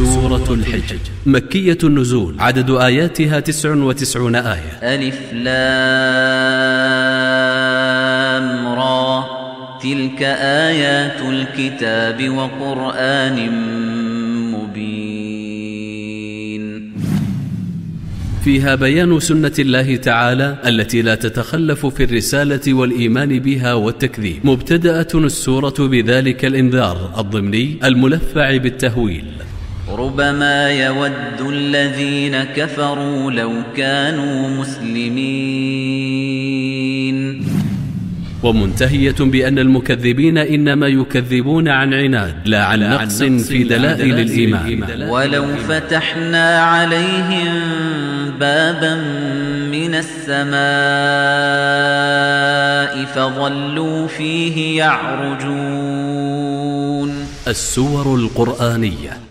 سورة الحجر مكية النزول، عدد آياتها 99 آية. ألف لام را، تلك آيات الكتاب وقرآن مبين. فيها بيان سنة الله تعالى التي لا تتخلف في الرسالة والإيمان بها والتكذيب. مبتدأة السورة بذلك الإنذار الضمني الملفع بالتهويل. ربما يود الذين كفروا لو كانوا مسلمين. ومنتهية بأن المكذبين إنما يكذبون عن عناد لا عن نقص في دلائل الإيمان. ولو فتحنا عليهم بابا من السماء فظلوا فيه يعرجون. السور القرآنية